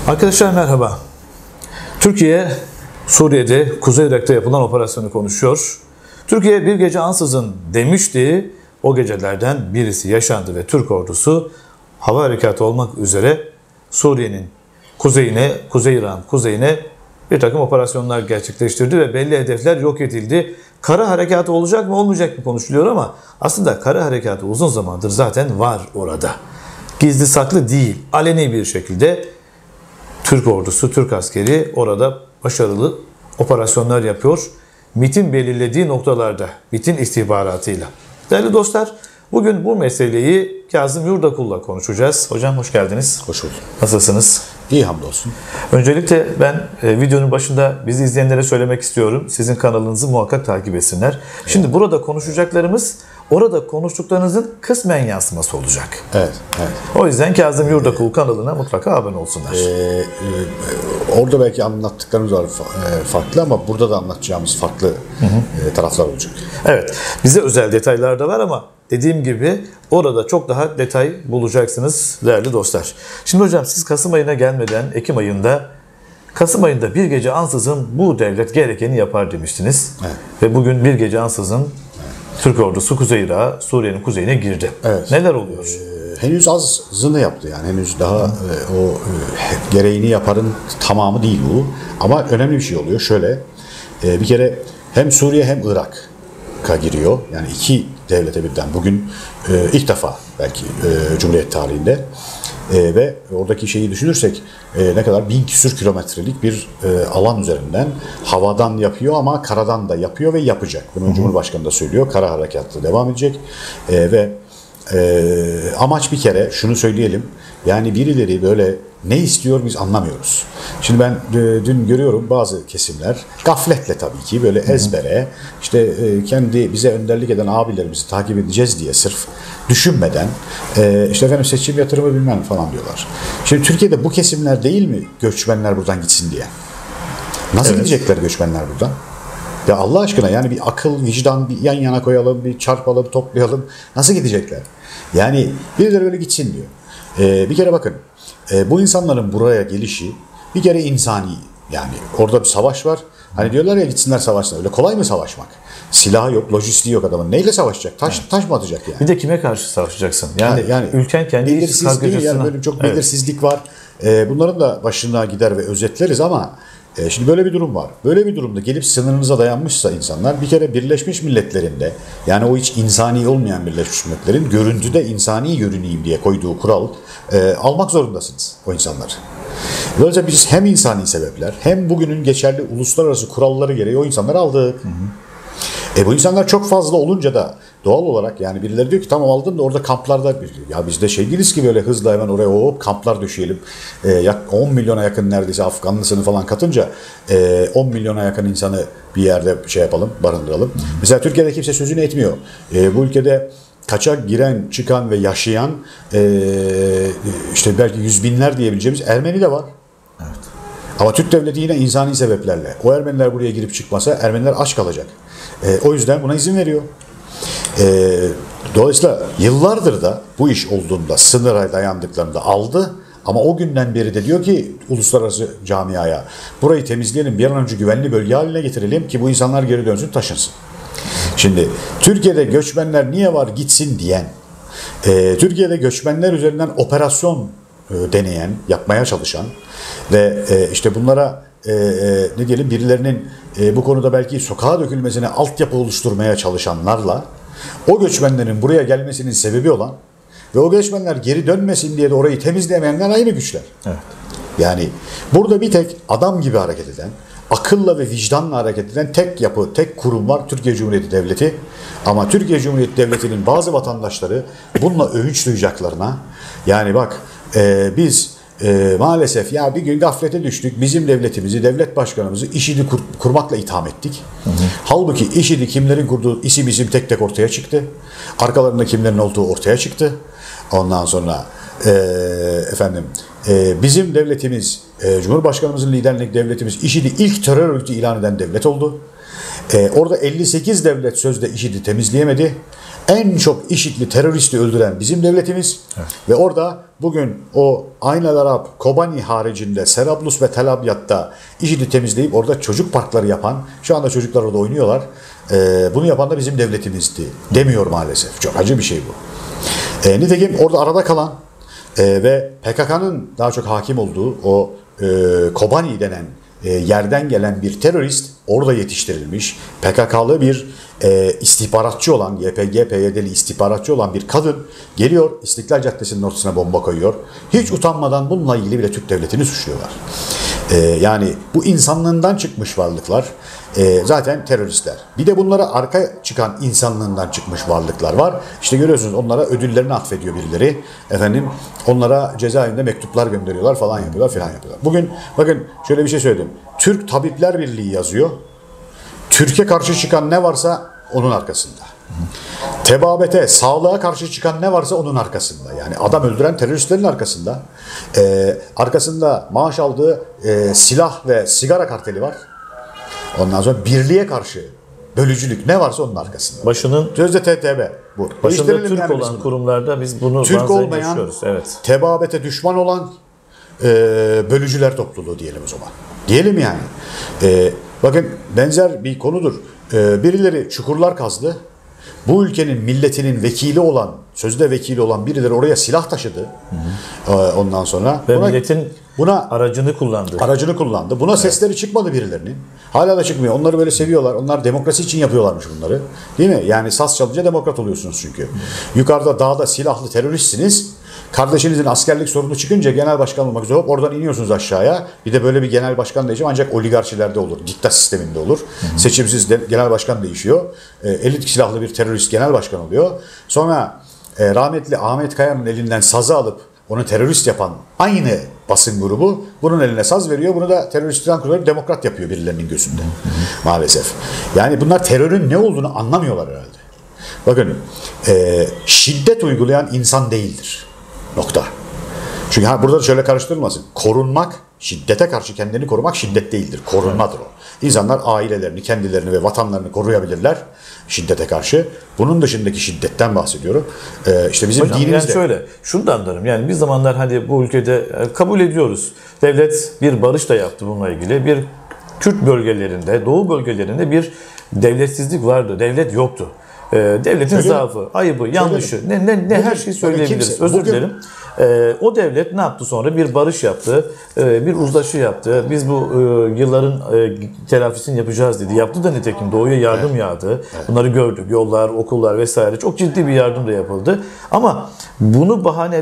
Arkadaşlar merhaba. Türkiye, Suriye'de, Kuzey Irak'ta yapılan operasyonu konuşuyor. Türkiye bir gece ansızın demişti. O gecelerden birisi yaşandı ve Türk ordusu hava harekatı olmak üzere Suriye'nin kuzeyine, Kuzey Irak'ın kuzeyine bir takım operasyonlar gerçekleştirdi ve belli hedefler yok edildi. Kara harekatı olacak mı olmayacak mı konuşuluyor ama aslında kara harekatı uzun zamandır zaten var orada. Gizli saklı değil, aleni bir şekilde Türk ordusu, Türk askeri orada başarılı operasyonlar yapıyor. MİT'in belirlediği noktalarda, MİT'in istihbaratıyla. Değerli dostlar, bugün bu meseleyi Kazım Yurdakul'la konuşacağız. Hocam hoş geldiniz. Hoş bulduk. Nasılsınız? İyi hamdolsun. Öncelikle ben videonun başında bizi izleyenlere söylemek istiyorum. Sizin kanalınızı muhakkak takip etsinler. Şimdi burada konuşacaklarımız orada konuştuklarınızın kısmen yansıması olacak. Evet, evet. O yüzden Kazım Yurdakul kanalına mutlaka abone olsunlar. Orada belki anlattıklarımız var farklı ama burada da anlatacağımız farklı taraflar olacak. Evet, bize özel detaylar da var ama dediğim gibi orada çok daha detay bulacaksınız değerli dostlar. Şimdi hocam siz Kasım ayına gelmeden Kasım ayında bir gece ansızın bu devlet gerekeni yapar demiştiniz. Evet. Ve bugün bir gece ansızın Türk ordusu Kuzey Irak'a, Suriye'nin kuzeyine girdi. Evet. Neler oluyor? Henüz azını yaptı yani henüz daha gereğini yaparın tamamı değil bu. Ama önemli bir şey oluyor. Şöyle bir kere hem Suriye hem Irak'a giriyor. Yani iki devlete birden. Bugün ilk defa belki Cumhuriyet tarihinde ve oradaki şeyi düşünürsek ne kadar 1000 küsür kilometrelik bir alan üzerinden havadan yapıyor ama karadan da yapıyor ve yapacak. Bunu Cumhurbaşkanı da söylüyor. Kara harekatı devam edecek ve amaç bir kere şunu söyleyelim. Yani birileri böyle ne istiyor biz anlamıyoruz. Şimdi ben dün görüyorum bazı kesimler gafletle tabii ki böyle ezbere işte kendi bize önderlik eden abilerimizi takip edeceğiz diye sırf düşünmeden işte efendim seçim yatırımı bilmem falan diyorlar. Şimdi Türkiye'de bu kesimler değil mi göçmenler buradan gitsin diye? Nasıl gidecekler göçmenler buradan? Ya Allah aşkına yani bir akıl, vicdan bir yan yana koyalım, bir çarpalım, toplayalım. Nasıl gidecekler? Yani birileri böyle gitsin diyor. Bir kere bakın bu insanların buraya gelişi bir kere insani. Yani orada bir savaş var. Hani diyorlar ya gitsinler savaşsınlar. Öyle kolay mı savaşmak? Silahı yok, lojistiği yok adamın. Neyle savaşacak? Taş mı atacak yani? Bir de kime karşı savaşacaksın? Yani ülken kendi belirsiz değil yani böyle çok belirsizlik var. Bunların da başına gider ve özetleriz ama şimdi böyle bir durum var. Böyle bir durumda gelip sınırınıza dayanmışsa insanlar bir kere Birleşmiş Milletler'in de yani o hiç insani olmayan Birleşmiş Milletler'in görüntüde insani görüneyim diye koyduğu kural almak zorundasınız o insanları. Böylece biz hem insani sebepler hem bugünün geçerli uluslararası kuralları gereği o insanları aldık. Bu insanlar çok fazla olunca da doğal olarak yani birileri diyor ki tamam aldın da orada kamplarda ya biz de şey değiliz ki böyle hızla hemen oraya kamplar döşeyelim. 10 milyona yakın neredeyse Afganlısını falan katınca 10 milyona yakın insanı bir yerde şey yapalım, barındıralım. Mesela Türkiye'de kimse sözünü etmiyor. Bu ülkede kaçak giren, çıkan ve yaşayan işte belki yüz binler diyebileceğimiz Ermeni de var. Evet. Ama Türk devleti yine insani sebeplerle. O Ermeniler buraya girip çıkmasa Ermeniler aç kalacak. O yüzden buna izin veriyor. Dolayısıyla yıllardır da bu iş olduğunda sınıra dayandıklarında aldı. Ama o günden beri de diyor ki uluslararası camiaya burayı temizleyelim bir an önce güvenli bölge haline getirelim ki bu insanlar geri dönsün taşınsın. Şimdi Türkiye'de göçmenler niye var gitsin diyen, Türkiye'de göçmenler üzerinden operasyon deneyen, yapmaya çalışan ve işte bunlara ne diyelim birilerinin bu konuda belki sokağa dökülmesine altyapı oluşturmaya çalışanlarla o göçmenlerin buraya gelmesinin sebebi olan ve o göçmenler geri dönmesin diye de orayı temizleyemeyenler aynı güçler. Evet. Yani burada bir tek adam gibi hareket eden, akılla ve vicdanla hareket eden tek yapı, tek kurum var Türkiye Cumhuriyeti Devleti. Ama Türkiye Cumhuriyeti Devleti'nin bazı vatandaşları bununla övünç duyacaklarına yani bak biz maalesef ya bir gün gaflete düştük. Bizim devletimizi, devlet başkanımızı IŞİD'i kurmakla itham ettik. Halbuki IŞİD'i kimlerin kurduğu işi bizim tek tek ortaya çıktı. Arkalarında kimlerin olduğu ortaya çıktı. Ondan sonra bizim devletimiz, Cumhurbaşkanımızın liderlik devletimiz IŞİD'i ilk terör örgütü ilan eden devlet oldu. Orada 58 devlet sözde IŞİD'i temizleyemedi. En çok IŞİD'li teröristi öldüren bizim devletimiz. Evet. Ve orada bugün o Ayn el Arab, Kobani haricinde Serablus ve Tel Abyad'da IŞİD'i temizleyip orada çocuk parkları yapan, şu anda çocuklar orada oynuyorlar. Bunu yapan da bizim devletimizdi demiyor maalesef. Çok acı bir şey bu. Nitekim orada arada kalan ve PKK'nın daha çok hakim olduğu o Kobani denen yerden gelen bir terörist orada yetiştirilmiş. PKK'lı bir istihbaratçı olan, YPG, PYD'li istihbaratçı olan bir kadın geliyor, İstiklal Caddesi'nin ortasına bomba koyuyor. Hiç utanmadan bununla ilgili bile Türk devletini suçluyorlar. Yani bu insanlığından çıkmış varlıklar zaten teröristler. Bir de bunlara arka çıkan insanlığından çıkmış varlıklar var. İşte görüyorsunuz onlara ödüllerini atfediyor birileri. Efendim onlara cezaevinde mektuplar gönderiyorlar falan yapıyorlar filan yapıyorlar. Bugün bakın şöyle bir şey söyledim. Türk Tabipler Birliği yazıyor. Türkiye karşı çıkan ne varsa onun arkasında. Tebabete, sağlığa karşı çıkan ne varsa onun arkasında. Yani adam öldüren teröristlerin arkasında. Arkasında maaş aldığı silah ve sigara karteli var. Ondan sonra birliğe karşı bölücülük ne varsa onun arkasında. Sözde TTB bu. Başında Türk yani olan kurumlarda biz bunu Türk olmayan, yaşıyoruz. Evet. Tebabete düşman olan bölücüler topluluğu diyelim o zaman. Diyelim yani. Bakın benzer bir konudur. Birileri çukurlar kazdı. Bu ülkenin milletinin vekili olan, sözde vekili olan birileri oraya silah taşıdı. Ondan sonra ve milletin aracını kullandı. Aracını kullandı. Buna sesleri çıkmadı birilerinin. Hala da çıkmıyor. Onları böyle seviyorlar. Onlar demokrasi için yapıyorlarmış bunları. Değil mi? Yani saz çalınca demokrat oluyorsunuz çünkü. Yukarıda dağda silahlı teröristsiniz. Kardeşinizin askerlik sorunu çıkınca genel başkan olmak üzere oradan iniyorsunuz aşağıya. Bir de böyle bir genel başkan değişimi ancak oligarşilerde olur. Diktat sisteminde olur. Seçimsiz genel başkan değişiyor. Elit silahlı bir terörist genel başkan oluyor. Sonra rahmetli Ahmet Kaya'nın elinden sazı alıp onu terörist yapan aynı basın grubu bunun eline saz veriyor. Bunu da teröristten kurtarıp demokrat yapıyor birilerinin gözünde. Maalesef. Yani bunlar terörün ne olduğunu anlamıyorlar herhalde. Bakın şiddet uygulayan insan değildir. Nokta. Çünkü burada da şöyle karıştırılmasın. Korunmak, şiddete karşı kendini korumak şiddet değildir. Korunmadır o. İnsanlar ailelerini, kendilerini ve vatanlarını koruyabilirler şiddete karşı. Bunun dışındaki şiddetten bahsediyorum. İşte bizim hocam, dinimizde. Yani şöyle, şunu da anlarım. Yani bir zamanlar hani bu ülkede kabul ediyoruz. Devlet bir barış da yaptı bununla ilgili. Bir Kürt bölgelerinde, Doğu bölgelerinde bir devletsizlik vardı. Devlet yoktu. Devletin zaafı, ayıbı, yanlışı, ne her şeyi söyleyebiliriz. Özür dilerim. O devlet ne yaptı sonra? Bir barış yaptı, bir uzlaşı yaptı. Biz bu yılların telafisini yapacağız dedi. Yaptı da nitekim Doğu'ya yardım yağdı. Bunları gördük. Yollar, okullar vesaire. Çok ciddi bir yardım da yapıldı. Ama bunu bahane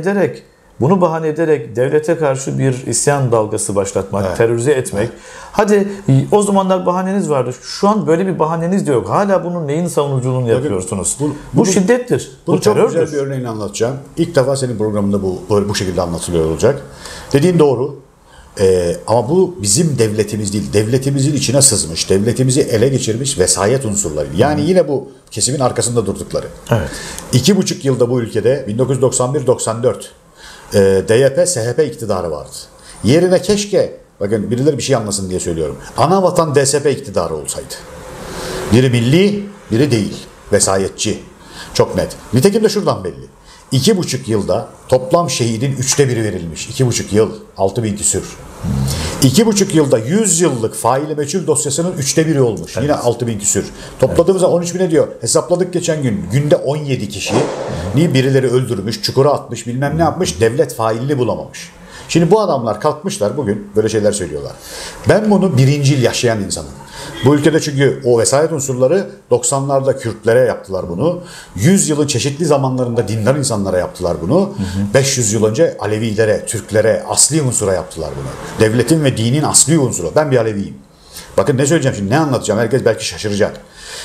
ederek devlete karşı bir isyan dalgası başlatmak, terörize etmek. Hadi o zamanlar bahaneniz vardı. Şu an böyle bir bahaneniz de yok. Hala bunun neyin savunuculuğunu yapıyorsunuz? Bu şiddettir. Bu çok terördür. Güzel bir örneğini anlatacağım. İlk defa senin programında bu şekilde anlatılıyor olacak. Dediğin doğru. Ama bu bizim devletimiz değil. Devletimizin içine sızmış, devletimizi ele geçirmiş vesayet unsurları. Yani yine bu kesimin arkasında durdukları. Evet. 2,5 yılda bu ülkede 1991-94 DYP, SHP iktidarı vardı. Yerine keşke, bakın birileri bir şey anlasın diye söylüyorum. Ana vatan DSP iktidarı olsaydı. Biri milli, biri değil. Vesayetçi. Çok net. Nitekim de şuradan belli. 2,5 yılda toplam şehidin 1/3 verilmiş. 2,5 yıl. 6.000 küsür. 2,5 yılda 100 yıllık faili meçhul dosyasının 1/3 olmuş. Evet. Yine 6.000 küsür. Topladığımızda 13.000 ediyor. Hesapladık geçen gün. Günde 17 kişi. Niye birileri öldürmüş, çukura atmış, bilmem ne yapmış. Devlet failini bulamamış. Şimdi bu adamlar kalkmışlar bugün böyle şeyler söylüyorlar. Ben bunu birincil yaşayan insanım. Bu ülkede çünkü o vesayet unsurları 90'larda Kürtlere yaptılar bunu. 100 yılın çeşitli zamanlarında dindar insanlara yaptılar bunu. 500 yıl önce Alevilere, Türklere, asli unsura yaptılar bunu. Devletin ve dinin asli unsuru. Ben bir Aleviyim. Bakın ne söyleyeceğim şimdi, ne anlatacağım, herkes belki şaşıracak.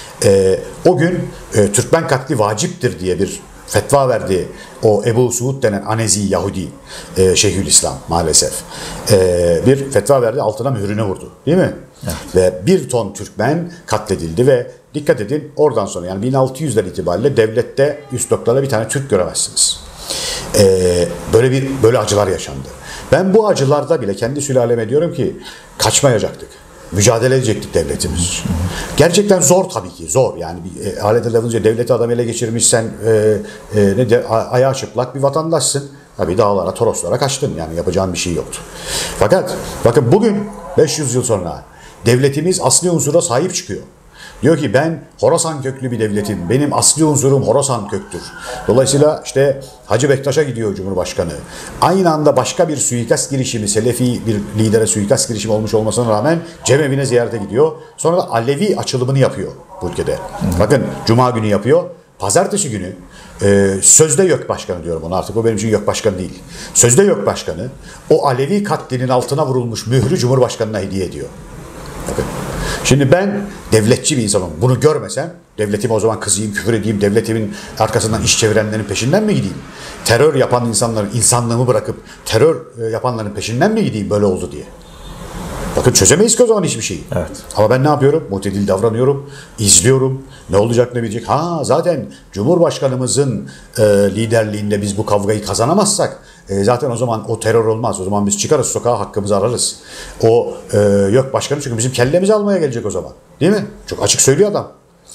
O gün Türkmen katli vaciptir diye bir fetva verdi o Ebu Suud denen Anezi Yahudi Şeyhülislam maalesef. Bir fetva verdi, altına mührüne vurdu. Değil mi? Evet. Ve 1 ton Türkmen katledildi ve dikkat edin oradan sonra yani 1600'ler itibariyle devlette üst noktada bir tane Türk göremezsiniz. Böyle acılar yaşandı. Ben bu acılarda bile kendi sülaleme diyorum ki kaçmayacaktık. mücadele edecektik devletimiz için. Gerçekten zor tabii ki, zor. Yani bir alet lafınca devleti adam ele geçirmişsen ayağı çıplak bir vatandaşsın. Tabii dağlara, Toroslara kaçtın. Yani yapacağın bir şey yoktu. Fakat bakın bugün 500 yıl sonra devletimiz asli unsura sahip çıkıyor. Diyor ki ben Horasan köklü bir devletim. Benim asli unsurum Horasan köktür. Dolayısıyla işte Hacı Bektaş'a gidiyor Cumhurbaşkanı. Aynı anda başka bir suikast girişimi, Selefi bir lidere suikast girişimi olmuş olmasına rağmen cemevi'ne ziyarete gidiyor. Sonra da Alevi açılımını yapıyor bu ülkede. Bakın Cuma günü yapıyor. Pazartesi günü sözde YÖK Başkanı diyorum ona, artık o benim için YÖK Başkanı değil. Sözde YÖK Başkanı o Alevi katlinin altına vurulmuş mührü Cumhurbaşkanı'na hediye ediyor. Bakın. Şimdi ben devletçi bir insanım. Bunu görmesem devletime o zaman kızayım, küfür edeyim, devletimin arkasından iş çevirenlerin peşinden mi gideyim? Terör yapan insanların, insanlığımı bırakıp terör yapanların peşinden mi gideyim böyle oldu diye? Bakın çözemeyiz ki o zaman hiçbir şeyi. Evet. Ama ben ne yapıyorum? Mutedil davranıyorum, izliyorum. Ne olacak ne bitecek? Zaten Cumhurbaşkanımızın liderliğinde biz bu kavgayı kazanamazsak zaten o zaman o terör olmaz. O zaman biz çıkarız sokağa, hakkımızı ararız. O yok başkanı çünkü bizim kellemizi almaya gelecek o zaman. Değil mi? Çok açık söylüyor adam.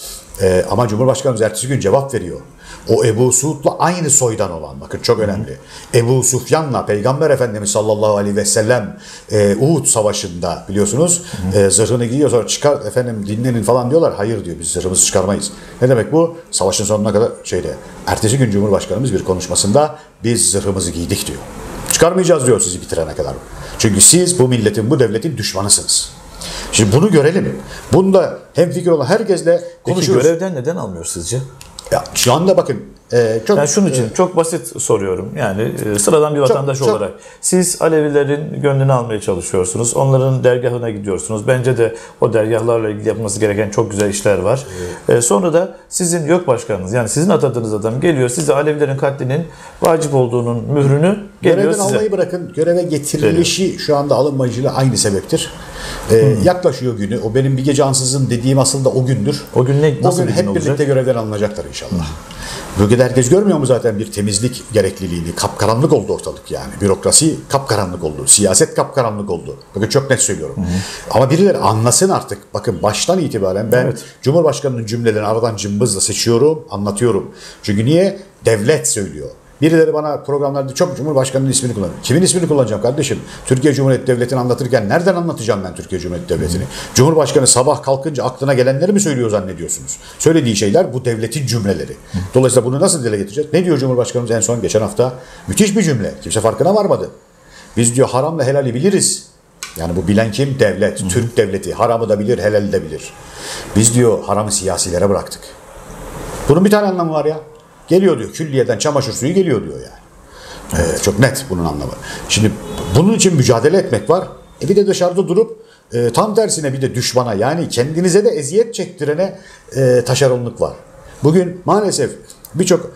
Ama Cumhurbaşkanımız ertesi gün cevap veriyor. O Ebu Suud'la aynı soydan olan, bakın çok önemli. Ebu Sufyan'la Peygamber Efendimiz sallallahu aleyhi ve sellem Uhud Savaşı'nda biliyorsunuz zırhını giyiyor, sonra çıkar efendim dinlenin falan diyorlar. Hayır diyor, biz zırhımızı çıkarmayız. Ne demek bu? Savaşın sonuna kadar ertesi gün Cumhurbaşkanımız bir konuşmasında biz zırhımızı giydik diyor. Çıkarmayacağız diyor sizi bitirene kadar. Çünkü siz bu milletin, bu devletin düşmanısınız. Şimdi bunu görelim. Bunda hemfikir olan herkesle konuşuyoruz. Peki görevden neden almıyor sizce? Ya şu anda bakın çok... Yani şunun için çok basit soruyorum. Yani sıradan bir vatandaş olarak. Siz Alevilerin gönlünü almaya çalışıyorsunuz. Onların dergahına gidiyorsunuz. Bence de o dergahlarla ilgili yapılması gereken çok güzel işler var. Sonra da sizin YÖK Başkanınız, yani sizin atadığınız adam geliyor. Size Alevilerin katlinin vacip olduğunun mührünü geliyor görevden size. Almayı bırakın. Göreve getirilişi şu anda alınmayıcıyla aynı sebeptir. Yaklaşıyor günü. O benim bir gece ansızın dediğim aslında o gündür. O gün nasıl bir gün hep olacak? birlikte görevden alınacaklar inşallah. Bölgede herkes görmüyor mu zaten bir temizlik gerekliliğini? Kapkaranlık oldu ortalık yani. Bürokrasi kapkaranlık oldu. Siyaset kapkaranlık oldu. Bakın çok net söylüyorum. Ama birileri anlasın artık. Bakın baştan itibaren ben Cumhurbaşkanı'nın cümlelerini aradan cımbızla seçiyorum, anlatıyorum. Çünkü niye? Devlet söylüyor. Birileri bana programlarda çok Cumhurbaşkanı'nın ismini kullanıyor. Kimin ismini kullanacağım kardeşim? Türkiye Cumhuriyeti Devleti'ni anlatırken nereden anlatacağım ben Türkiye Cumhuriyeti Devleti'ni? Cumhurbaşkanı sabah kalkınca aklına gelenleri mi söylüyor zannediyorsunuz? Söylediği şeyler bu devletin cümleleri. Dolayısıyla bunu nasıl dile getireceğiz? Ne diyor Cumhurbaşkanımız en son geçen hafta? Müthiş bir cümle. Kimse farkına varmadı. Biz diyor haramla helali biliriz. Yani bu bilen kim? Devlet. Türk devleti. Haramı da bilir, helali de bilir. Biz diyor haramı siyasilere bıraktık. Bunun bir tane anlamı var ya. Geliyor diyor. Külliyeden çamaşır suyu geliyor diyor yani. Çok net bunun anlamı. Şimdi bunun için mücadele etmek var. Bir de dışarıda durup tam tersine bir de düşmana, yani kendinize de eziyet çektirene taşeronluk var. Bugün maalesef birçok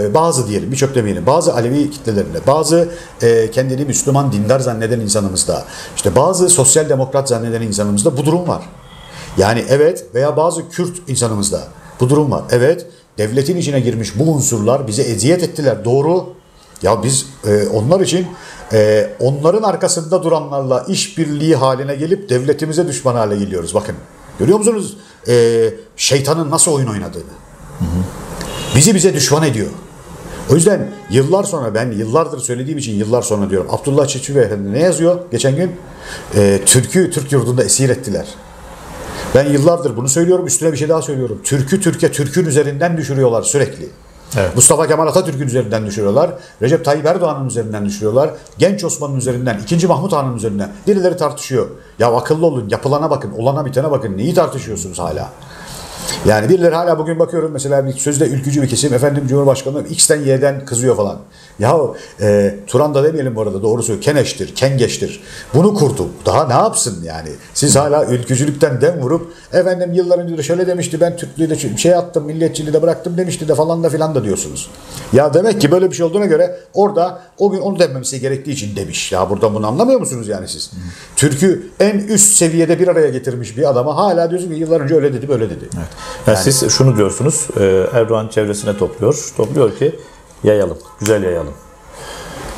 birçok demeyelim, bazı Alevi kitlelerinde, bazı kendini Müslüman dindar zanneden insanımızda, işte bazı sosyal demokrat zanneden insanımızda bu durum var. Yani evet, veya bazı Kürt insanımızda bu durum var. Evet, devletin içine girmiş bu unsurlar bize eziyet ettiler. Doğru. Ya biz onlar için onların arkasında duranlarla işbirliği haline gelip devletimize düşman hale geliyoruz. Bakın. Görüyor musunuz şeytanın nasıl oyun oynadığını? Bize düşman ediyor. O yüzden yıllar sonra, ben yıllardır söylediğim için yıllar sonra diyorum. Abdullah Çeçil Beyefendi ne yazıyor geçen gün? Türk'ü Türk yurdunda esir ettiler. Ben yıllardır bunu söylüyorum, üstüne bir şey daha söylüyorum. Türk'ün üzerinden düşürüyorlar sürekli. Evet. Mustafa Kemal Atatürk'ün üzerinden düşürüyorlar. Recep Tayyip Erdoğan'ın üzerinden düşürüyorlar. Genç Osman'ın üzerinden, 2. Mahmut Han'ın üzerinden. Birileri tartışıyor. Ya akıllı olun, yapılana bakın, olana bitene bakın. Neyi tartışıyorsunuz hala? Yani birileri hala bugün bakıyorum mesela bir sözde ülkücü bir kesim, efendim Cumhurbaşkanı X'ten Y'den kızıyor falan. Yahu Turan da demeyelim bu arada, doğru söylüyor. Keneştir, kengeçtir. Bunu kurdu. Daha ne yapsın yani? Siz hala ülkücülükten dem vurup efendim yıllar önce de şöyle demişti, ben Türklüğü de şey attım, milliyetçiliği de bıraktım demişti de falan da filan da diyorsunuz. Ya demek ki böyle bir şey olduğuna göre orada o gün onu dememesi gerektiği için demiş. Ya buradan bunu anlamıyor musunuz yani siz? Türk'ü en üst seviyede bir araya getirmiş bir adama hala diyorsun ki yıllar önce öyle dedi, böyle dedi. Evet. Yani siz şunu diyorsunuz, Erdoğan çevresine topluyor ki yayalım, güzel yayalım.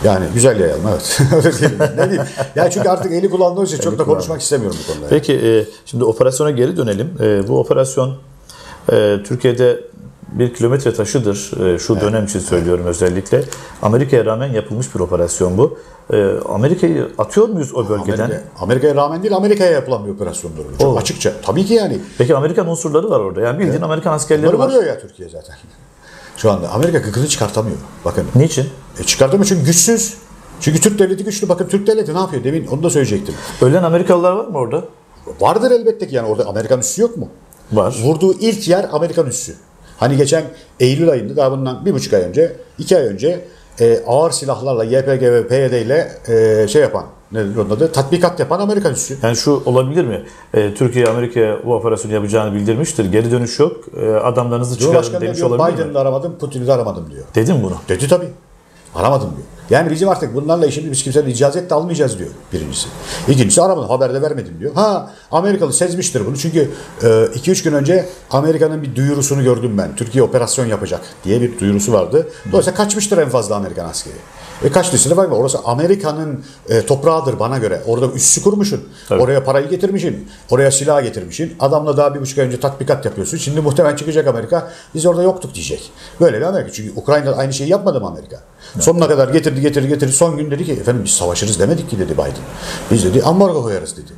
Yani güzel yayalım, evet. Öyle diyelim. Ne diyeyim? Ya çünkü artık eli kulağında için çok da konuşmak istemiyorum bu konuda. Peki şimdi operasyona geri dönelim. Bu operasyon Türkiye'de bir kilometre taşıdır. Şu dönem için söylüyorum özellikle. Amerika'ya rağmen yapılmış bir operasyon bu. Amerika'yı atıyor muyuz o bölgeden? Amerika'ya rağmen değil, Amerika'ya yapılan bir operasyondur. Çok açıkça. Tabii ki yani. Peki Amerikan unsurları var orada. Yani bildiğin Amerikan askerleri Bunları var. vuruyor ya Türkiye zaten. Şu anda Amerika gıkını çıkartamıyor. Bakın. Niçin? Çıkartamıyor çünkü güçsüz. Çünkü Türk devleti güçlü. Bakın Türk devleti ne yapıyor? Demin onu da söyleyecektim. Ölen Amerikalılar var mı orada? Vardır elbette ki, yani orada Amerikan üssü yok mu? Var. Vurduğu ilk yer Amerikan üssü. Hani geçen Eylül ayında, daha bundan 1,5 ay önce, 2 ay önce ağır silahlarla YPG ve PYD ile şey yapan, nedir onun adı? Tatbikat yapan Amerikan üssü. Yani şu olabilir mi? Türkiye Amerika'ya bu operasyonu yapacağını bildirmiştir. Geri dönüş yok. Adamlarınızı çıkarın Cumhurbaşkanı demiş diyor, olabilir mi? Biden'ı da aramadım, Putin'i de aramadım diyor. Dedin bunu. Dedi tabii. Aramadım diyor. Yani bizim artık bunlarla işimiz, biz kimsenin icazet de almayacağız diyor birincisi. İkincisi aramadım, haber de vermedim diyor. Amerikalı sezmiştir bunu çünkü 2-3 gün önce Amerika'nın bir duyurusunu gördüm ben. Türkiye operasyon yapacak diye bir duyurusu vardı. Dolayısıyla kaçmıştır en fazla Amerikan askeri. Kaçtıysa var mı? Orası Amerika'nın toprağıdır bana göre. Orada üssü kurmuşsun. Tabii. Oraya parayı getirmişsin. Oraya silah getirmişsin. Adamla daha 1,5 ay önce tatbikat yapıyorsun. Şimdi muhtemelen çıkacak Amerika. Biz orada yoktuk diyecek. Böyle bir Amerika. Çünkü Ukrayna'da aynı şeyi yapmadı mı Amerika? Evet. Sonuna kadar getirdi. Son gün dedi ki efendim biz savaşırız demedik ki dedi Biden. Biz dedi ambargo koyarız dedi.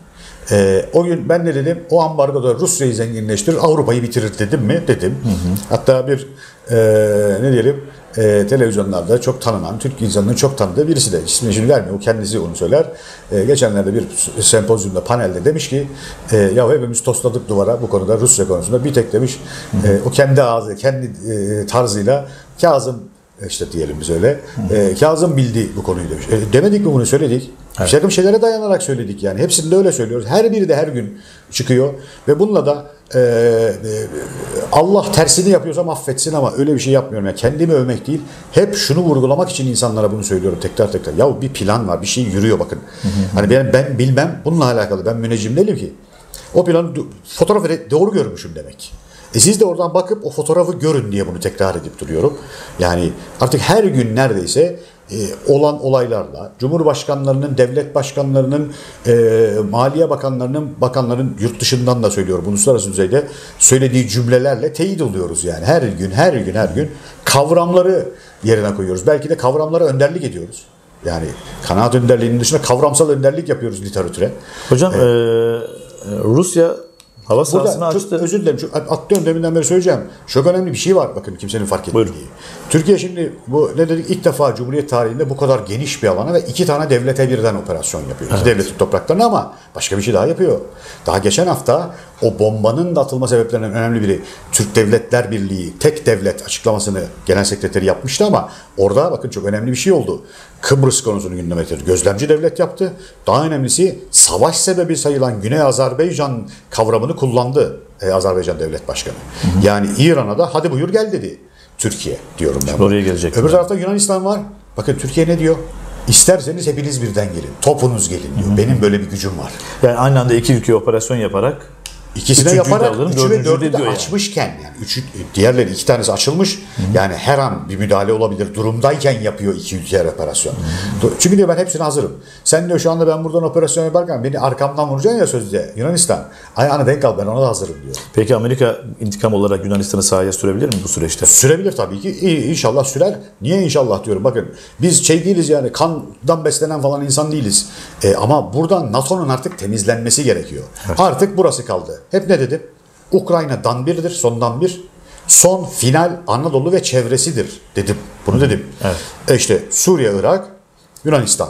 O gün ben ne dedim? O ambargoda Rusya'yı zenginleştirir, Avrupa'yı bitirir dedim mi? Dedim. Hatta bir ne diyelim televizyonlarda çok tanınan, Türk insanının çok tanıdığı birisi de, ismini şimdi vermiyor, o kendisi onu söyler. Geçenlerde bir sempozyumda, panelde demiş ki ya hepimiz tosladık duvara bu konuda, Rusya konusunda, bir tek demiş o kendi ağzı, kendi tarzıyla Kazım işte diyelim biz öyle. Kazım bildi bu konuyu demiş. Demedik mi bunu, söyledik. Evet. Bir takım şeylere dayanarak söyledik yani. Hepsini de öyle söylüyoruz. Her biri de her gün çıkıyor ve bununla da Allah tersini yapıyorsam affetsin ama öyle bir şey yapmıyorum. Yani kendimi övmek değil. Hep şunu vurgulamak için insanlara bunu söylüyorum tekrar. Ya bir plan var, bir şey yürüyor bakın. Hani ben bilmem, bununla alakalı ben müneccim değilim ki. O planı fotoğrafı doğru görmüşüm demek. Siz de oradan bakıp o fotoğrafı görün diye bunu tekrar edip duruyorum. Yani artık her gün neredeyse olan olaylarla, Cumhurbaşkanlarının, devlet başkanlarının, Maliye bakanların yurt dışından da söylüyorum, uluslararası düzeyde söylediği cümlelerle teyit oluyoruz yani. Her gün kavramları yerine koyuyoruz. Belki de kavramlara önderlik ediyoruz. Yani kanaat önderliğinin dışında kavramsal önderlik yapıyoruz literatüre. Hocam Rusya hava sahasını açtı. Özür dilerim. Atlıyorum, deminden beri söyleyeceğim. Çok önemli bir şey var bakın, kimsenin fark etmediği. Türkiye şimdi bu ne dedik, ilk defa Cumhuriyet tarihinde bu kadar geniş bir alana ve 2 tane devlete birden operasyon yapıyor. Evet. 2 devletin topraklarına, ama başka bir şey daha yapıyor. Daha geçen hafta o bombanın da atılma sebeplerinden önemli biri Türk Devletler Birliği tek devlet açıklamasını Genel Sekreteri yapmıştı, ama orada bakın çok önemli bir şey oldu. Kıbrıs konusunu gündeme getirdi. Gözlemci devlet yaptı. Daha önemlisi savaş sebebi sayılan Güney Azerbaycan kavramını kullandı Azerbaycan Devlet Başkanı. Yani İran'a da hadi buyur gel dedi Türkiye diyorum ben. Oraya gelecek. Öbür tarafta Yunanistan var. Bakın Türkiye ne diyor? İsterseniz hepiniz birden gelin. Topunuz gelin diyor. Benim böyle bir gücüm var. Yani aynı anda 2 ülke operasyon yaparak İkisine yaparak 3'ü ve 4'ü de yani açmışken, yani diğerleri 2 tanesi açılmış. Yani her an bir müdahale olabilir durumdayken yapıyor 2 ülke operasyon. Çünkü diyor ben hepsine hazırım. Sen diyor şu anda ben buradan operasyon yaparken beni arkamdan vuracaksın ya sözde Yunanistan. Ayağına denk al, ben ona da hazırım diyor. Peki Amerika intikam olarak Yunanistan'ı sahaya sürebilir mi bu süreçte? Sürebilir tabii ki. İnşallah sürer. Niye inşallah diyorum. Bakın biz değiliz yani, kandan beslenen falan insan değiliz. Ama buradan NATO'nun artık temizlenmesi gerekiyor. Evet. Artık burası kaldı. Hep ne dedim? Ukrayna'dan birdir, sondan bir. Son final Anadolu ve çevresidir dedim. Bunu dedim. Evet. İşte Suriye, Irak, Yunanistan,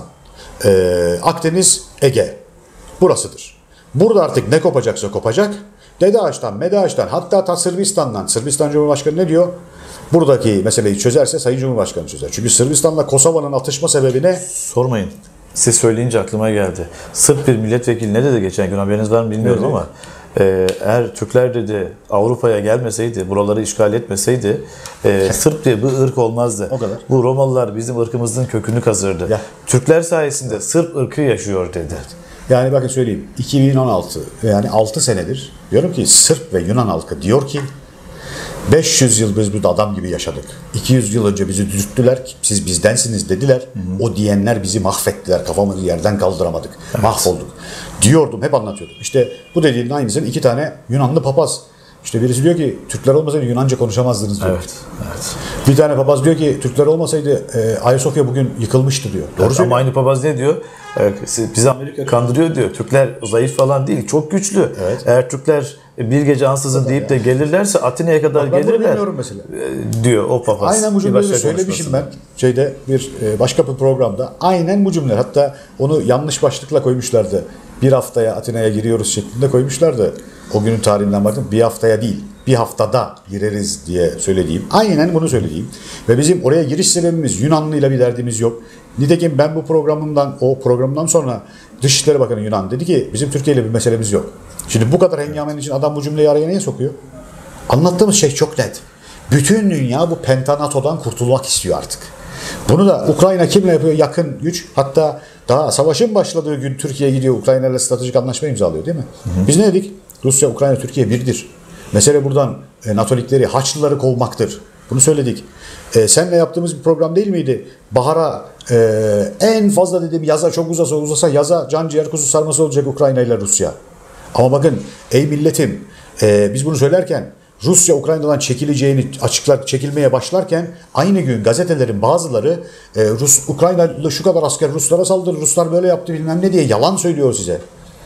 Akdeniz, Ege. Burasıdır. Burada artık ne kopacaksa kopacak. Dede Ağaç'tan, Mede Ağaç'tan, hatta Sırbistan'dan. Sırbistan Cumhurbaşkanı ne diyor? Buradaki meseleyi çözerse Sayın Cumhurbaşkanı çözer. Çünkü Sırbistan'la Kosova'nın atışma sebebi ne? Sormayın. Siz söyleyince aklıma geldi. Sırp bir milletvekili ne dedi geçen gün, haberiniz var mı bilmiyorum, evet, ama eğer Türkler dedi Avrupa'ya gelmeseydi, buraları işgal etmeseydi Sırp diye bir ırk olmazdı. O kadar. Bu Romalılar bizim ırkımızın kökünü kazırdı. Ya. Türkler sayesinde Sırp ırkı yaşıyor dedi. Evet. Yani bakın söyleyeyim, 2016 yani 6 senedir diyorum ki Sırp ve Yunan halkı diyor ki 500 yıl biz burada adam gibi yaşadık. 200 yıl önce bizi dürttüler. Siz bizdensiniz dediler. O diyenler bizi mahvettiler. Kafamızı yerden kaldıramadık. Mahvolduk. Diyordum, hep anlatıyordum. İşte bu dediğinin aynısını 2 tane Yunanlı papaz. İşte birisi diyor ki Türkler olmasaydı Yunanca konuşamazdınız diyor. Evet. Bir tane papaz diyor ki Türkler olmasaydı Ayasofya bugün yıkılmıştı diyor. Doğru söylüyor. Ama aynı papaz ne diyor? Bizi Amerika kandırıyor diyor. Türkler zayıf falan değil, çok güçlü. Evet. Eğer Türkler bir gece ansızın deyip de gelirlerse Atina'ya kadar gelirler mesela. Diyor o papaz. Aynen bu cümleyi de söylemişim ben. Başka bir programda. Aynen bu cümleler. Hatta onu yanlış başlıkla koymuşlardı. Bir haftaya Atina'ya giriyoruz şeklinde koymuşlardı. O günün tarihinden baktım. Bir haftaya değil, bir haftada gireriz diye söylediğim. Aynen bunu söylediğim. Ve bizim oraya giriş sebebimiz Yunanlı'yla bir derdimiz yok. Nitekim ben bu programımdan sonra Dışişleri Bakanı Yunan dedi ki bizim Türkiye ile bir meselemiz yok. Şimdi bu kadar hengamenin için adam bu cümleyi araya niye sokuyor? Anlattığımız şey çok net. Bütün dünya bu pentanatodan kurtulmak istiyor artık. Bunu da Ukrayna kimle yapıyor? Yakın güç. Hatta daha savaşın başladığı gün Türkiye gidiyor Ukrayna ile stratejik anlaşma imzalıyor değil mi? Biz ne dedik? Rusya, Ukrayna, Türkiye birdir. Mesele buradan NATO'likleri, Haçlıları kovmaktır. Bunu söyledik. Seninle yaptığımız bir program değil miydi? Bahara en fazla dedim yaza çok uzasa yaza can ciğer kuzu sarması olacak Ukrayna ile Rusya. Ama bakın ey milletim biz bunu söylerken Rusya Ukrayna'dan çekileceğini çekilmeye başlarken aynı gün gazetelerin bazıları Ukrayna şu kadar asker Ruslara saldırdı, Ruslar böyle yaptı bilmem ne diye yalan söylüyor size.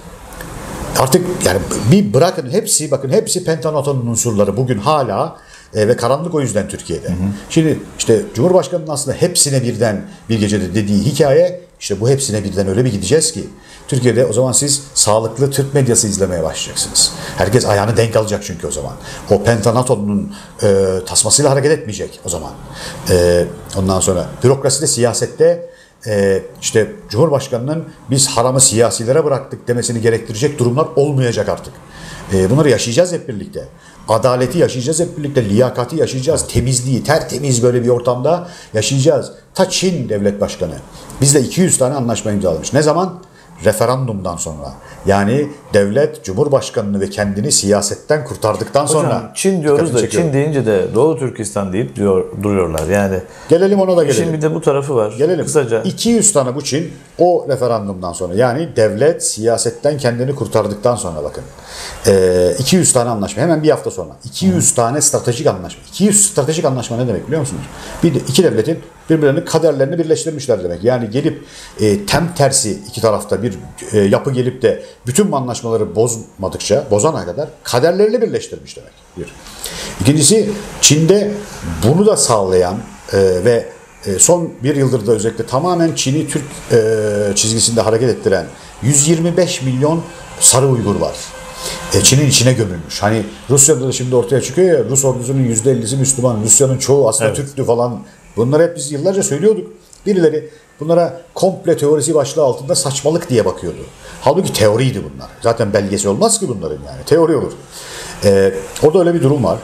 Artık yani bir bırakın hepsi pentanato'nun unsurları bugün hala ve karanlık o yüzden Türkiye'de. Şimdi işte Cumhurbaşkanı'nın aslında hepsine birden bir gecede dediği hikaye işte bu hepsine birden öyle bir gideceğiz ki Türkiye'de o zaman siz sağlıklı Türk medyası izlemeye başlayacaksınız. Herkes ayağını denk alacak çünkü o zaman. O pentanato'nun tasmasıyla hareket etmeyecek o zaman. Ondan sonra bürokraside, siyasette işte Cumhurbaşkanı'nın biz haramı siyasilere bıraktık demesini gerektirecek durumlar olmayacak artık. Bunları yaşayacağız hep birlikte. Adaleti yaşayacağız hep birlikte. Liyakati yaşayacağız. Temizliği, tertemiz böyle bir ortamda yaşayacağız. Ta Çin devlet başkanı bizle 200 tane anlaşma imzalamış. Ne zaman? Referandumdan sonra. Yani devlet Cumhurbaşkanı'nı ve kendini siyasetten kurtardıktan sonra. Hocam, Çin diyoruz da Çin deyince de Doğu Türkistan deyip duruyorlar. Yani gelelim ona da gelelim. Şimdi bir de bu tarafı var. Gelelim. Kısaca. 200 tane bu Çin o referandumdan sonra. Yani devlet siyasetten kendini kurtardıktan sonra bakın. 200 tane anlaşma. Hemen bir hafta sonra. 200 tane stratejik anlaşma. 200 stratejik anlaşma ne demek biliyor musunuz? İki devletin birbirlerinin kaderlerini birleştirmişler demek. Yani gelip tem tersi iki tarafta bir yapı gelip de bütün bu anlaşmaları bozana kadar kaderlerini birleştirmiş demek. Bir. İkincisi Çin'de bunu da sağlayan ve son bir yıldır da özellikle tamamen Çin'i Türk çizgisinde hareket ettiren 125 milyon sarı Uygur var. Çin'in içine gömülmüş. Hani Rusya'da da şimdi ortaya çıkıyor ya Rus ordusunun %50'si Müslüman, Rusya'nın çoğu aslında Türktü falan. Bunları hep biz yıllarca söylüyorduk. Birileri bunlara komple teorisi başlığı altında saçmalık diye bakıyordu. Halbuki teoriydi bunlar. Zaten belgesi olmaz ki bunların yani. Teori olur. Orada öyle bir durum var.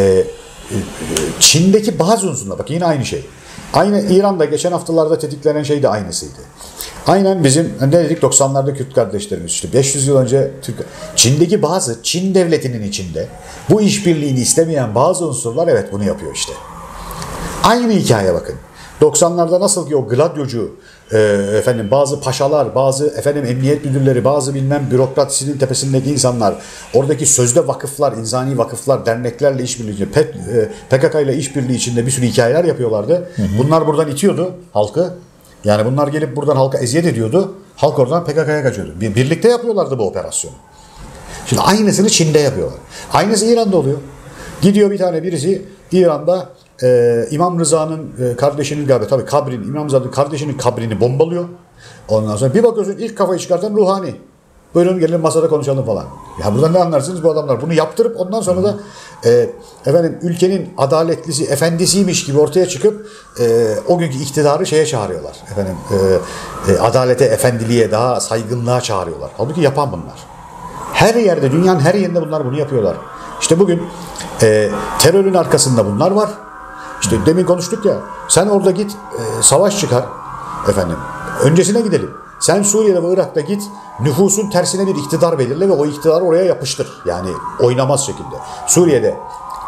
Çin'deki bazı unsurlar, bak yine aynı şey. Aynı İran'da geçen haftalarda tetiklenen şey de aynısıydı. Aynen bizim ne dedik 90'larda Kürt kardeşlerimiz işte 500 yıl önce Çin'deki bazı Çin devletinin içinde bu işbirliğini istemeyen bazı unsurlar evet bunu yapıyor işte. Aynı hikaye bakın. 90'larda nasıl ki o gladyocu bazı paşalar, bazı emniyet müdürleri, bazı bürokrasinin tepesindeki insanlar, oradaki sözde vakıflar, insani vakıflar, derneklerle işbirliği, PKK ile işbirliği içinde bir sürü hikayeler yapıyorlardı. Bunlar buradan itiyordu halkı. Yani bunlar gelip buradan halka eziyet ediyordu. Halk oradan PKK'ya kaçıyordu. Birlikte yapıyorlardı bu operasyonu. Şimdi aynısını Çin'de yapıyorlar. Aynısı İran'da oluyor. Gidiyor bir tane birisi İran'da İmam Rıza'nın kardeşinin İmam Rıza'nın kardeşinin kabrini bombalıyor. Ondan sonra bir bakıyorsun ilk kafayı çıkartan Ruhani. Buyurun gelin masada konuşalım falan. Ya buradan ne anlarsınız bu adamlar? Bunu yaptırıp ondan sonra da ülkenin adaletlisi, efendisiymiş gibi ortaya çıkıp o günkü iktidarı şeye çağırıyorlar. Adalete, efendiliğe, daha saygınlığa çağırıyorlar. Halbuki yapan bunlar. Her yerde, dünyanın her yerinde bunlar bunu yapıyorlar. İşte bugün terörün arkasında bunlar var. İşte demin konuştuk ya, sen orada git savaş çıkar. Öncesine gidelim. Sen Suriye'de ve Irak'ta git, nüfusun tersine bir iktidar belirle ve o iktidarı oraya yapıştır. Yani oynamaz şekilde. Suriye'de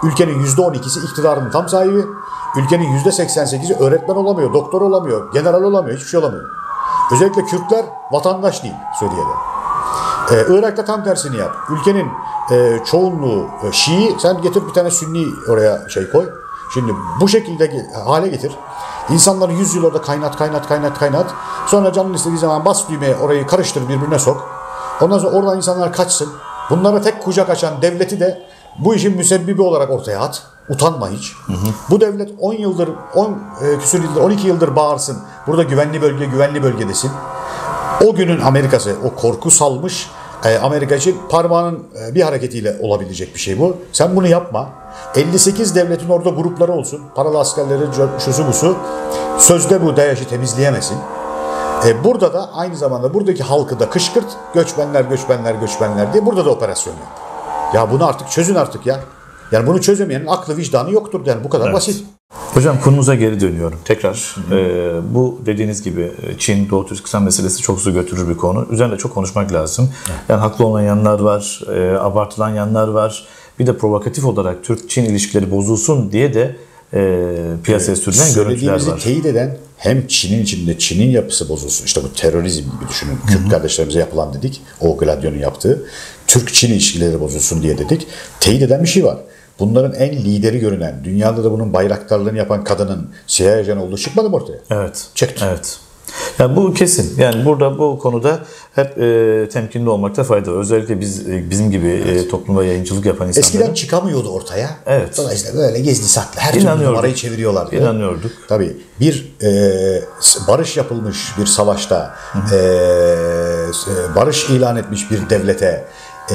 ülkenin %12'si iktidarın tam sahibi. Ülkenin %88'i öğretmen olamıyor, doktor olamıyor, general olamıyor, hiçbir şey olamıyor. Özellikle Kürtler vatandaş değil Suriye'de. Irak'ta tam tersini yap. Ülkenin çoğunluğu Şii, sen getir bir tane Sünni oraya koy. Şimdi bu şekilde hale getir. İnsanları 100 yıl orada kaynat. Sonra canın istediği zaman bas düğmeye, orayı karıştır, birbirine sok. Ondan sonra oradan insanlar kaçsın. Bunlara tek kucak açan devleti de bu işin müsebbibi olarak ortaya at. Utanma hiç. Bu devlet 10 yıldır, küsur yıldır, 12 yıldır bağırsın. Burada güvenli bölge desin. O günün Amerika'sı, o korku salmış Amerika için parmağının bir hareketiyle olabilecek bir şey bu. Sen bunu yapma. 58 devletin orada grupları olsun. Paralı askerleri, şusu busu. Sözde bu DAEŞ'i temizleyemesin. Burada da aynı zamanda buradaki halkı da kışkırt. Göçmenler diye burada da operasyon yap. Ya bunu artık çözün artık ya. Yani bunu çözemeyenin aklı vicdanı yoktur. Yani bu kadar basit. Hocam konumuza geri dönüyorum. Tekrar bu dediğiniz gibi Çin, Doğu Türkistan meselesi çok su götürür bir konu. Üzerinde çok konuşmak lazım. Yani haklı olan yanlar var, abartılan yanlar var. Bir de provokatif olarak Türk-Çin ilişkileri bozulsun diye de piyasaya sürülen görüntüler var. Söylediğimizi teyit eden hem Çin'in içinde Çin'in yapısı bozulsun. İşte bu terörizm gibi düşünün. Kürt kardeşlerimize yapılan dedik. O Gladio'nun yaptığı. Türk-Çin ilişkileri bozulsun diye dedik. Teyit eden bir şey var. Bunların en lideri görünen, dünyada da bunun bayraktarlığını yapan kadının CIA ajanı olduğu çıkmadı mı ortaya? Evet. Çıktı. Evet. Yani bu kesin. Yani burada bu konuda hep temkinli olmakta fayda var. Özellikle bizim gibi topluma yayıncılık yapan insanlar. Eskiden çıkamıyordu ortaya. Evet. Dolayısıyla böyle gizli saklı her türlü numarayı çeviriyorlardı. İnanıyorduk. Tabii bir barış yapılmış bir savaşta barış ilan etmiş bir devlete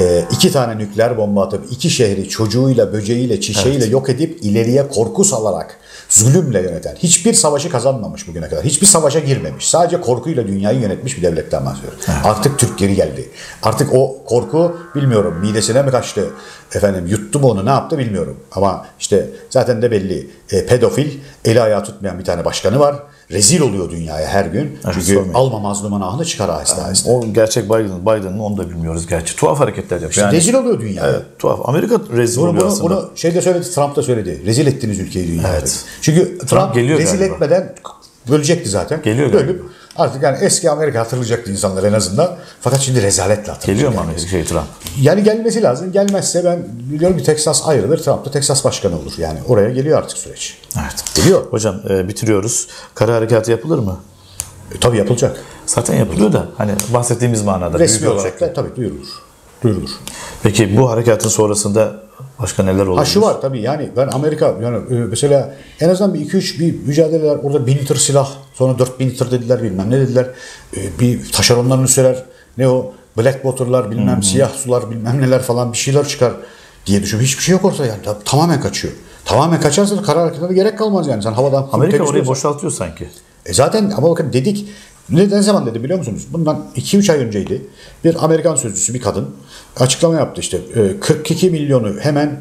2 tane nükleer bomba atıp 2 şehri çocuğuyla, böceğiyle, çiçeğiyle yok edip ileriye korku salarak zulümle yöneten, hiçbir savaşı kazanmamış bugüne kadar. Hiçbir savaşa girmemiş. Sadece korkuyla dünyayı yönetmiş bir devletten bahsediyoruz. Evet. Artık Türk geri geldi. Artık o korku bilmiyorum midesine mi kaçtı? Yuttu mu onu, ne yaptı bilmiyorum. Ama işte zaten de belli. Pedofil, eli ayağı tutmayan bir tane başkanı var. Rezil oluyor dünyaya her gün. Evet, çünkü alma mazlumun ahını çıkar aheste. O gerçek Biden'ın onu da bilmiyoruz gerçi. Tuhaf hareketler yapıyor. İşte rezil oluyor dünyaya. Evet, tuhaf. Amerika rezil oluyor aslında. Bunu söyledi, Trump da söyledi. Rezil ettiniz ülkeyi dünyaya. Evet. Çünkü Trump rezil galiba etmeden bölecekti zaten. Bölüp artık yani eski Amerika hatırlayacaktı insanlar en azından. Fakat şimdi rezaletle hatırlayacak. Geliyor mu Trump? Yani gelmesi lazım. Gelmezse ben biliyorum ki Texas ayrılır. Trump da Texas başkanı olur. Yani oraya geliyor artık süreç. Evet. Geliyor. Hocam bitiriyoruz. Kara harekatı yapılır mı? Tabii yapılacak. Zaten yapılıyor da hani bahsettiğimiz manada. Resmi olarak da tabii duyurulur. Peki bu harekatın sonrasında başka neler olur? Şu var tabii yani ben Amerika mesela en azından bir 2-3 bir mücadeleler orada 1000 tır silah sonra 4000 tır dediler bilmem ne dediler. Bir taşeronların üsteler ne o Blackwater'lar bilmem siyah sular bilmem neler falan bir şeyler çıkar diye düşünüyorum. Hiçbir şey yok ortada yani. Tamamen kaçıyor. Tamamen kaçarsa kara hareketine gerek kalmaz yani. Sen havadan Amerika orayı boşaltıyor sanki. Zaten ama bakın dedik ne zaman dedi biliyor musunuz? Bundan 2-3 ay önceydi. Bir Amerikan sözcüsü bir kadın açıklama yaptı işte 42 milyonu hemen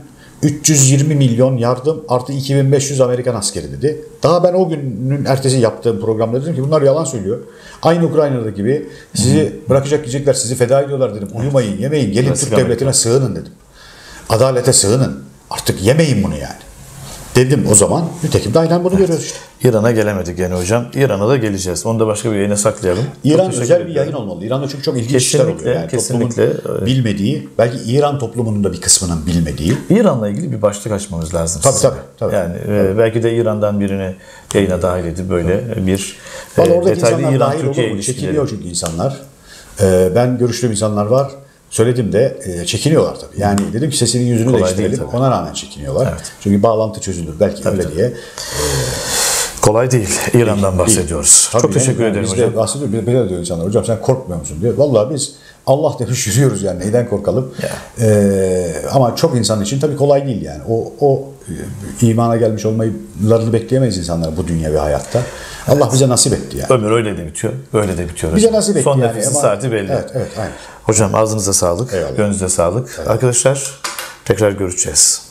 320 milyon yardım artı 2500 Amerikan askeri dedi. Daha ben o günün ertesi yaptığım programda dedim ki bunlar yalan söylüyor. Aynı Ukrayna'da gibi sizi bırakacak gidecekler sizi feda ediyorlar dedim. Uyumayın yemeyin gelin Türk devletine sığının dedim. Adalete sığının artık yemeyin bunu yani. Dedim o zaman. Nitekim de aynen bunu görüyoruz işte. İran'a gelemedik yani hocam. İran'a da geleceğiz. Onu da başka bir yayına saklayalım. İran özel bir yayın olmalı. İran'da çünkü çok ilginç işler oluyor. Yani kesinlikle. Toplumun bilmediği, belki İran toplumunun da bir kısmının bilmediği. İran'la ilgili bir başlık açmamız lazım. Tabii. Yani belki de İran'dan birini yayına dahil edip böyle bir detaylı İran-Türkiye ilişkileri. Çekiliyor çünkü insanlar. Ben görüştüğüm insanlar var. Söyledim de çekiniyorlar tabii. Yani dedim ki sesinin yüzünü değiştirelim. Ona rağmen çekiniyorlar. Evet. Çünkü bağlantı çözülür. Belki öyle diye. Kolay değil. İran'dan bahsediyoruz. Çok teşekkür ederim hocam. Biz de bahsediyoruz. Böyle diyor insanlar. Hocam sen korkmuyor musun diyor. Vallahi biz Allah demiş yürüyoruz yani. Neyden korkalım? Ama çok insan için tabii kolay değil yani. O imana gelmiş olmalarını bekleyemeyiz insanlar bu dünya ve hayatta. Allah bize nasip etti yani. Ömür öyle de bitiyor. Böyle de bitiyor. Bize nasip etti Son yani. nefesin saati belli. Evet, aynen. Hocam ağzınıza sağlık. Eyvallah. Gönlünüze sağlık. Eyvallah. Arkadaşlar tekrar görüşeceğiz.